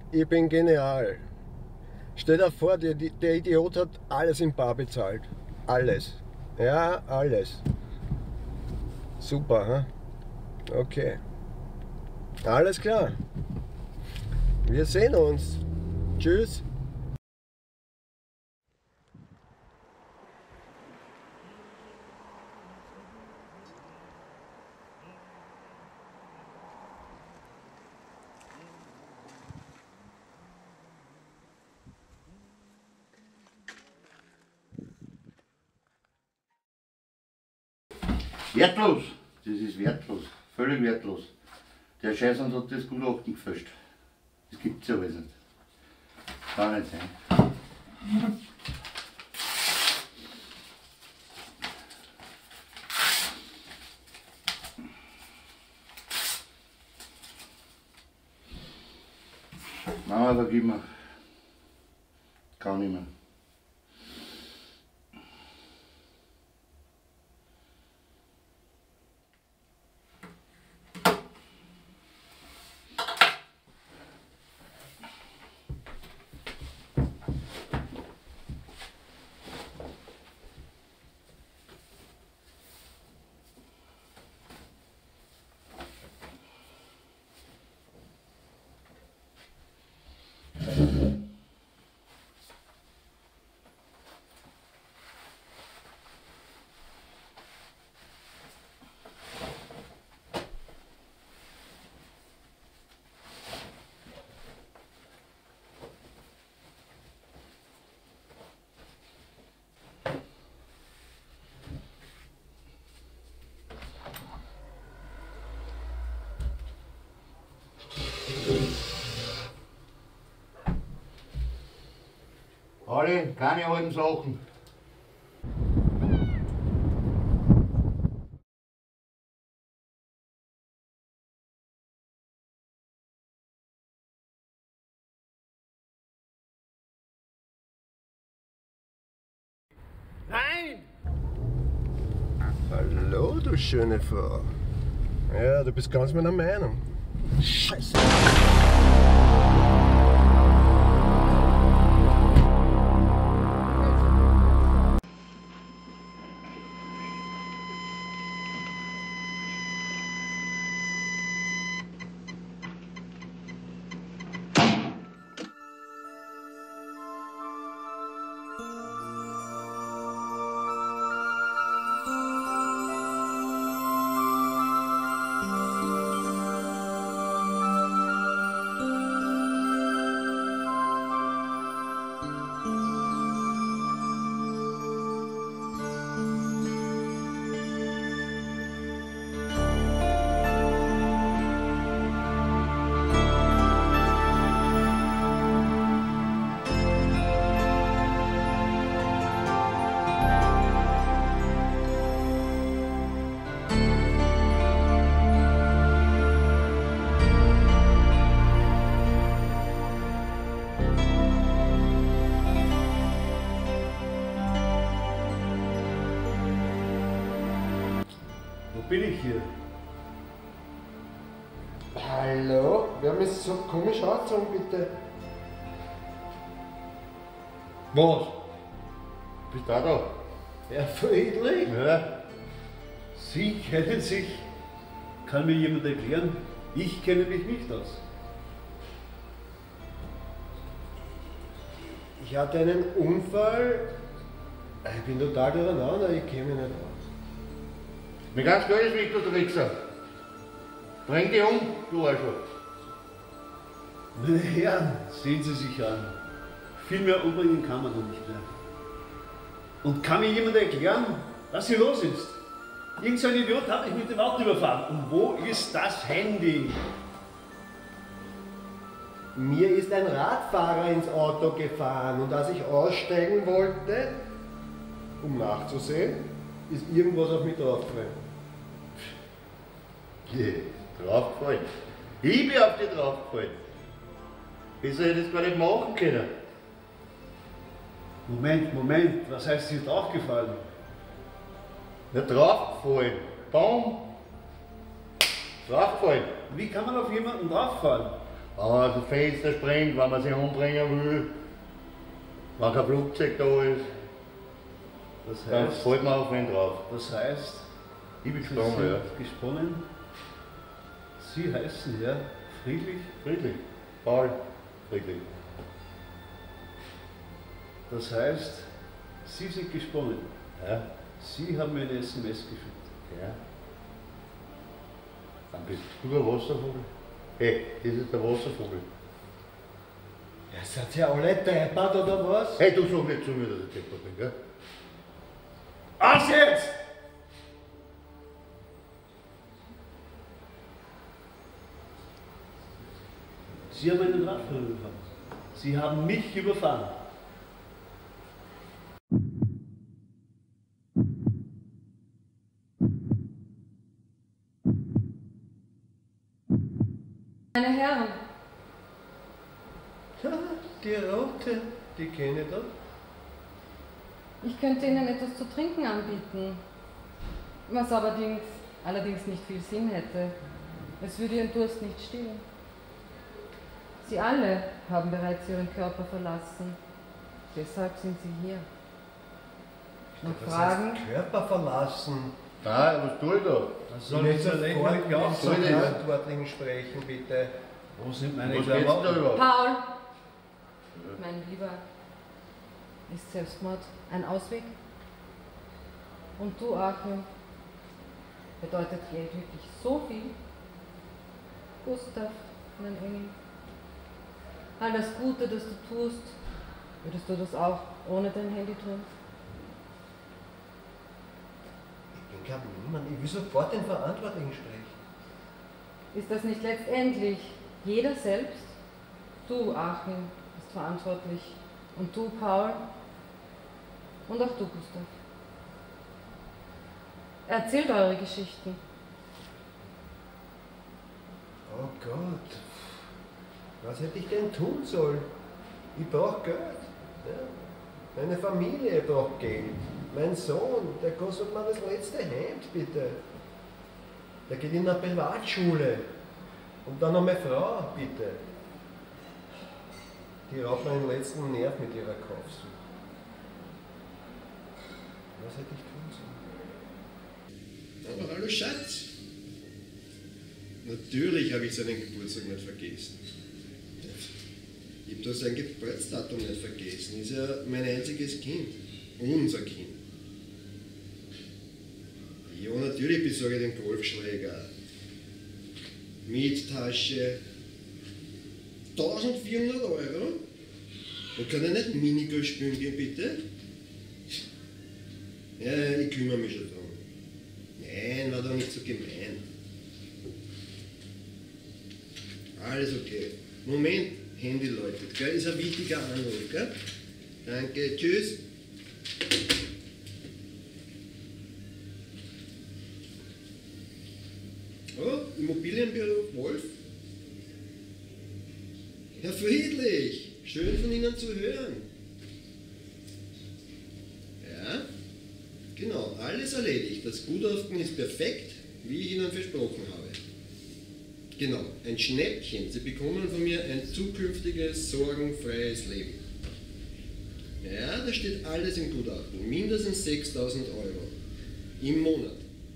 ich bin genial. Stell dir vor, der Idiot hat alles in bar bezahlt. Alles. Ja, alles. Super, hm? Okay. Alles klar. Wir sehen uns. Tschüss. Wertlos! Das ist wertlos. Völlig wertlos. Der Scheißhund hat das Gutachten gefälscht. Das gibt's ja alles nicht. Kann nicht sein. Mama, vergib mir. Kann nicht mehr. Alle, keine alten Sachen. Nein! Hallo, du schöne Frau. Ja, du bist ganz meiner Meinung. Scheiße. Wo bin ich hier? Hallo? Wer mich so komisch angezogen, bitte? Was? Bist du auch da? Herr Friedrich? Ja. Sie kennen sich. Kann mir jemand erklären? Ich kenne mich nicht aus. Ich hatte einen Unfall. Ich bin total durcheinander, ich kenne mich nicht aus. Mir ganz klar ist weg, du Trickser. Bring dich um, du Arschloch. Meine Herren, sehen Sie sich an. Viel mehr umbringen kann man noch nicht mehr. Und kann mir jemand erklären, was hier los ist? Irgend so ein Idiot hat mich mit dem Auto überfahren. Und wo ist das Handy? Mir ist ein Radfahrer ins Auto gefahren und als ich aussteigen wollte, um nachzusehen, ist irgendwas auf mich draufgefallen. Draufgefallen. Ich bin auf dich draufgefallen. Wieso hätte ich das gar nicht machen können? Moment, was heißt hier draufgefallen? Ja, draufgefallen. Baum. Draufgefallen. Wie kann man auf jemanden drauffallen? Wenn man das Fenster sprengt, wenn man sich umbringen will, wenn kein Flugzeug da ist, dann fällt man auf wen drauf. Das heißt, Ich bin Sie gesprungen, sind ja. gesprungen. Sie heißen ja Friedrich. Friedlich. Paul. Friedlich. Das heißt, Sie sind gesprungen. Ja. Sie haben mir eine SMS geschickt. Ja. Dann bist du der Wasservogel. Hey, das ist der Wasservogel. Ja, seid ihr alle deppert oder was? Hey, du sag nicht zu mir, dass ich deppert bin, gell? Was jetzt? Sie haben einen Radfahrer überfahren. Sie haben mich überfahren. Meine Herren, Ja, die Rote, die kenne ich doch. ich könnte Ihnen etwas zu trinken anbieten, was allerdings nicht viel Sinn hätte. Es würde Ihren Durst nicht stillen. Sie alle haben bereits Ihren Körper verlassen. Deshalb sind Sie hier. Noch Was Fragen? heißt Körper verlassen? Nein, was tue ich da? Was soll ich so lächerlich mit aufsagen? den Verantwortlichen sprechen, bitte. Wo sind meine Was geht's da Klamotten? überhaupt? Paul! Mein Lieber, ist Selbstmord ein Ausweg? Und du, Achim, bedeutet Geld wirklich so viel? Gustav, mein Engel, all das Gute, das du tust, würdest du das auch ohne dein Handy tun? Ich glaube niemand. Ich will sofort den Verantwortlichen sprechen. Ist das nicht letztendlich jeder selbst? Du, Achim, bist verantwortlich. Und du, Paul. Und auch du, Gustav. Erzählt eure Geschichten. Oh Gott. Was hätte ich denn tun sollen? Ich brauche Geld. Ja. Meine Familie braucht Geld. Mein Sohn, der kostet mir das letzte Hemd, bitte. Der geht in eine Privatschule. Und dann noch meine Frau, bitte. Die raubt mir den letzten Nerv mit ihrer Kaufsucht. Was hätte ich tun sollen? Aber hallo Schatz. Natürlich habe ich seinen Geburtstag nicht vergessen. Ich habe da sein Geburtsdatum nicht vergessen. Ist ja mein einziges Kind. Unser Kind. Ja, natürlich besorge ich den Golfschläger. Miettasche. 1400 €? Und kann er nicht Minigolf spielen gehen, bitte? Ja, ich kümmere mich schon drum. Nein, war doch nicht so gemein. Alles okay. Moment, Handy läutet, gell? Ist ein wichtiger Anruf, gell? Danke, tschüss. Oh, Immobilienbüro Wolf? Herr Friedlich, schön von Ihnen zu hören. Ja, genau, alles erledigt. Das Gutachten ist perfekt, wie ich Ihnen versprochen habe. Genau, ein Schnäppchen. Sie bekommen von mir ein zukünftiges, sorgenfreies Leben. Ja, da steht alles im Gutachten. Mindestens 6.000 € im Monat.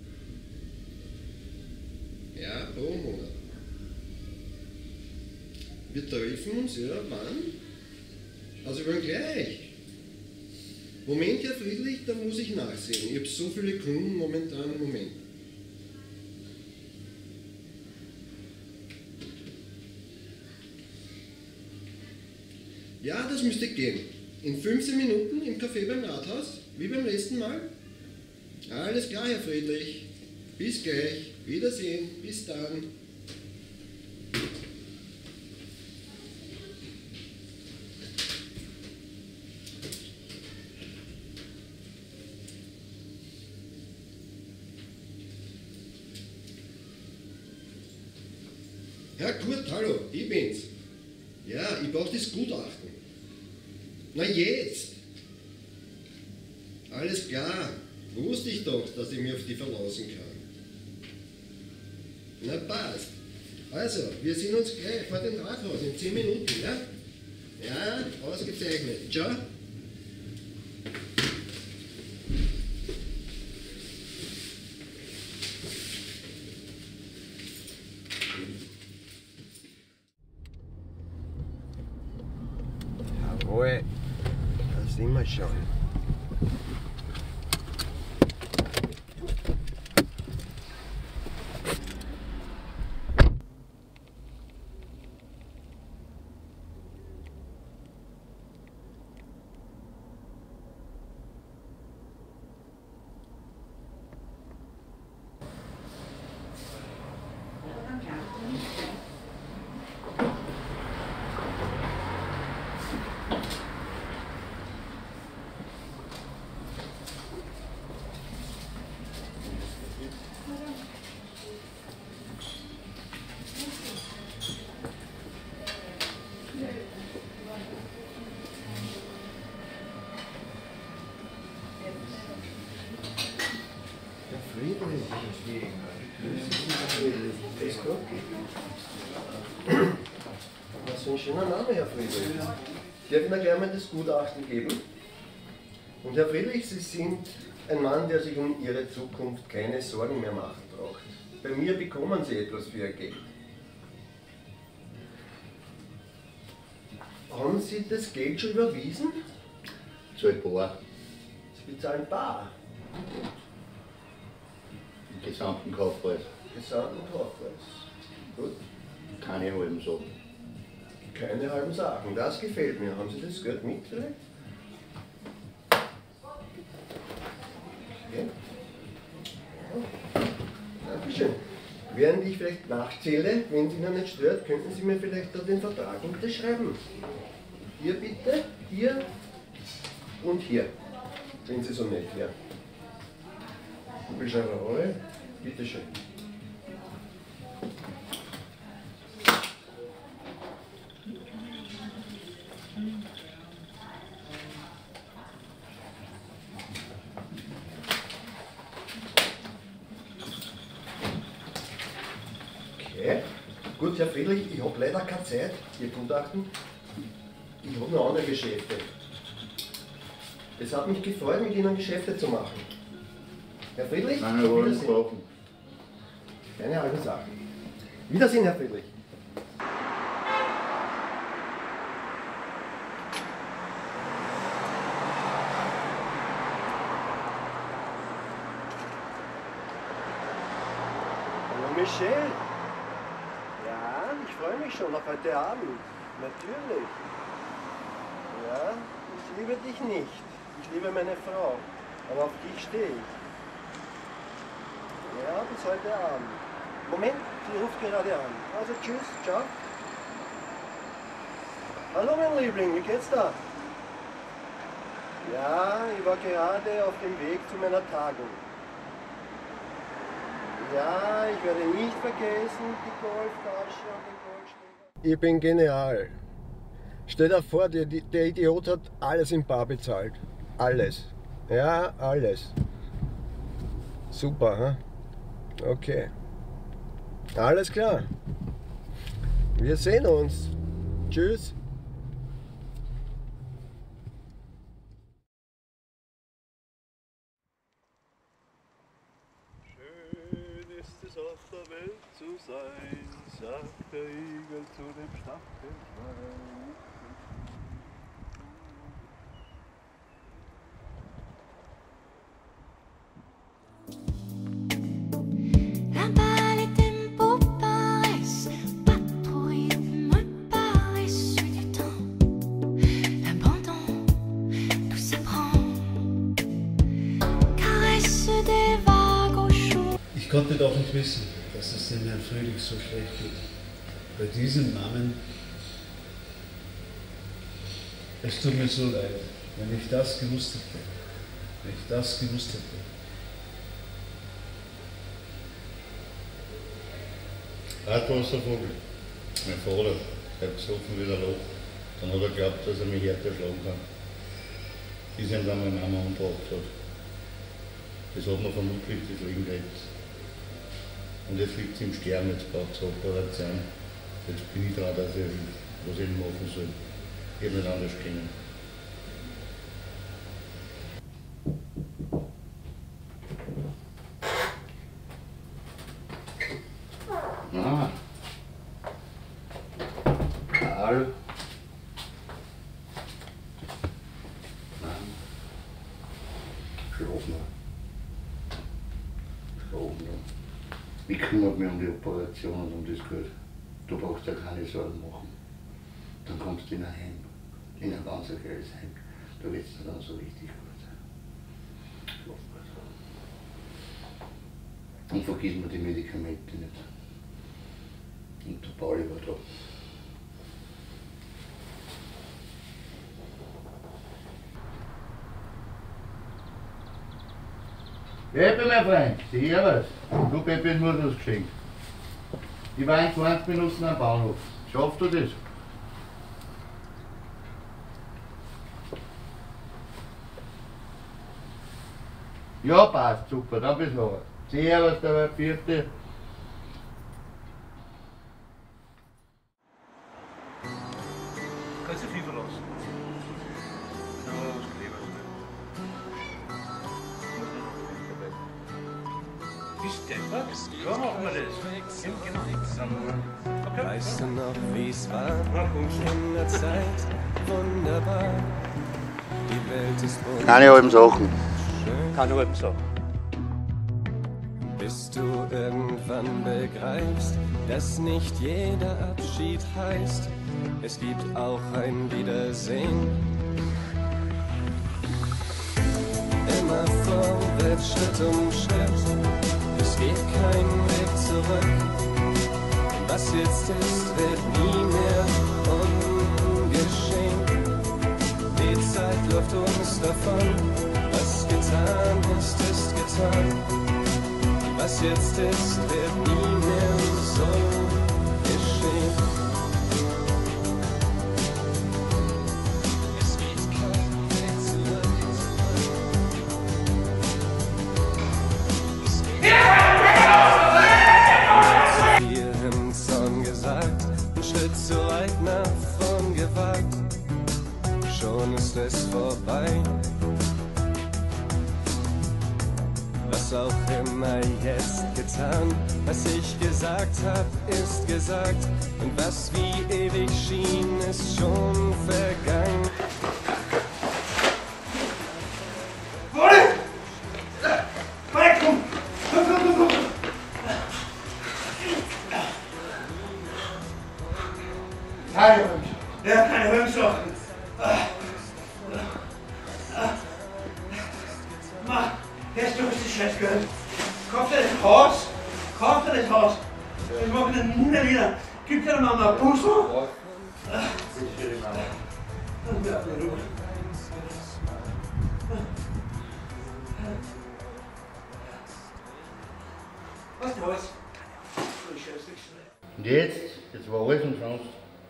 Ja, pro Monat. Wir treffen uns, ja, wann? Also wir wollen gleich. Moment, Herr Friedlich, da muss ich nachsehen. Ich habe so viele Kunden momentan. Moment. Ja, das müsste gehen. In 15 Minuten im Café beim Rathaus, wie beim letzten Mal. Alles klar, Herr Friedlich. Bis gleich. Wiedersehen. Bis dann. Herr Kurt, hallo, ich bin's. Ja, ich brauche das Gutachten. Na jetzt! Alles klar, wusste ich doch, dass ich mich auf die verlassen kann. Na passt. Also, wir sehen uns gleich vor dem Rathaus in 10 Minuten, ja? Ja, ausgezeichnet. Ciao. Jawohl, da sind wir schon. Was für ein schöner Name, Herr Friedrich. Ich darf Ihnen gleich mal das Gutachten geben. Und Herr Friedrich, Sie sind ein Mann, der sich um Ihre Zukunft keine Sorgen mehr machen braucht. Bei mir bekommen Sie etwas für Ihr Geld. Haben Sie das Geld schon überwiesen? So ein paar. Sie bezahlen bar. Im gesamten Kaufpreis. Gesamten Kaufpreis. Gut. Keine halben Sachen. Keine halben Sachen. Das gefällt mir. Haben Sie das Geld mit vielleicht? Okay. Ja. Dankeschön. Während ich vielleicht nachzähle, wenn es Ihnen nicht stört, könnten Sie mir vielleicht da den Vertrag unterschreiben. Hier bitte, hier und hier. Wenn Sie so nett wären. Kugelschreiberei, bitteschön. Okay. Gut, Herr Friedrich, ich habe leider keine Zeit, Ihr Gutachten. Ich habe noch andere Geschäfte. Es hat mich gefreut, mit Ihnen Geschäfte zu machen. Herr Friedrich, Keine auf halben Wiedersehen. Sachen. Keine halben Sachen. Wiedersehen, Herr Friedrich. Hallo Michelle. Ja, ich freue mich schon auf heute Abend. Natürlich. Ja, ich liebe dich nicht. Ich liebe meine Frau. Aber auf dich stehe ich. Ja, bis heute Abend. Moment, sie ruft gerade an. Also tschüss, ciao. Hallo mein Liebling, wie geht's da? Ja, ich war gerade auf dem Weg zu meiner Tagung. Ja, ich werde nicht vergessen, die Golftasche und den Goldschläger. Ich bin genial. Stell dir vor, der Idiot hat alles in bar bezahlt. Alles. Ja, alles. Super, hm? Okay. Alles klar. Wir sehen uns. Tschüss. Schön ist es auf der Welt zu sein, sagt der Igel zu dem Stachelschwein. La balle et tempo paraissent, pas trop rythme paraissent du temps. L'abandon, tout s'apprend. Caresse des vagues au chaud. Ich konnte doch nicht wissen, dass es dem Herrn Friedrich so schlecht geht. Bei diesem Namen. Es tut mir so leid, wenn ich das gewusst hätte. Wenn ich das gewusst hätte. Radwasservogel. Mein Vater, der hat gesoffen wie ein Loch. Dann hat er geglaubt, dass er mich härter schlagen kann. Bis ihm dann meine Mama umgebracht hat. Das hat mir vermutlich das Leben gerettet. Und jetzt liegt sie im Sterben, jetzt braucht es Operation. Jetzt bin ich dran, dass ich was ich machen soll. Ich habe nicht anders können. Ah. Karl. Nein. Schlaf noch. Ich kümmere mich um die Operation und um das Geld. Du brauchst dir keine Sorgen machen. Dann kommst du in ein Heim, in ein ganz geiles Heim. Da wird es dir dann so richtig gut. Schlaf gut. Und vergiss mir die Medikamente nicht. Und der Pauli war da. Pepe, mein Freund, servus. Du, Pepe, ist nur das geschenkt. Ich war in 20 Minuten am Bahnhof. Schaffst du das? Ja, passt, super, dann bis nachher. Servus, der Vierte. Kannst du viel verlassen. Ja, was Kleber Bist deppert? Ja, machen wir das. Genau. Okay. Weißt du noch, wie's war in der Zeit? Wunderbar. Die Welt ist bunt. Keine halben Sachen. Keine halben Sachen. Bis du irgendwann begreifst, dass nicht jeder Abschied heißt, es gibt auch ein Wiedersehen. Immer vorwärts, Schritt um Schritt, es geht kein Weg zurück. Was jetzt ist, wird nie mehr ungeschehen. Die Zeit läuft uns davon, was getan ist, ist getan. Was jetzt ist, wird nie mehr so geschehen. Es geht kein Weg zurück. Es geht viel im Zorn gesagt, ein Schritt zu weit nach vorn gewagt. Schon ist es vorbei. Was auch immer jetzt getan, was ich gesagt hab, ist gesagt. Und was wie ewig schien, ist schon vergangen. Ja, keine Höhensachen. Mann, jetzt du bist schlecht gehört. Kauf dir das Haus. Kauf dir das Haus. Ich mach den Mund wieder. Gib dir Mama einen Pussel. Was du hast? Und jetzt war alles umsonst.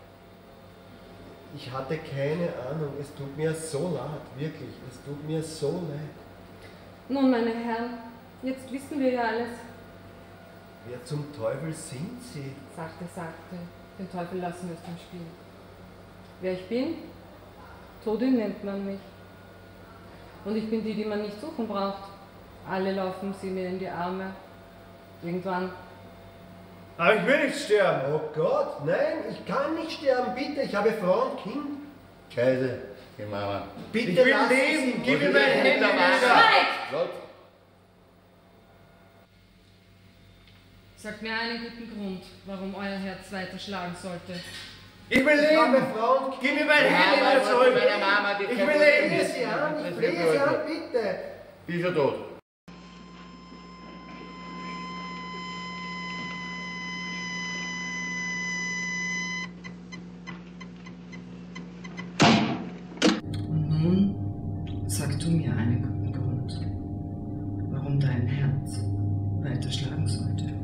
Ich hatte keine Ahnung, es tut mir so leid, wirklich, es tut mir so leid. Nun, meine Herren, jetzt wissen wir ja alles. Wer zum Teufel sind Sie? Sagte, den Teufel lassen wir aus dem Spiel. Wer ich bin? Todin nennt man mich. Und ich bin die man nicht suchen braucht. Alle laufen sie mir in die Arme. Irgendwann. Aber ich will nicht sterben. Oh Gott, nein, ich kann nicht sterben, bitte, ich habe Frau und Kind. Scheiße, die Mama. Bitte Ich will lassen leben, Sie gib mir mich. mein Handy wieder. Gott. Sagt mir einen guten Grund, warum euer Herz weiter schlagen sollte. Ich will Ich habe leben. Frau und Kind. Gib mir mein Handy Mama, wieder zurück. meine Mama, die Ich kann will nicht leben. Flehe Sie an, ich flehe Sie an, bitte. Bist du tot? Nun sag du mir einen guten Grund, warum dein Herz weiter schlagen sollte.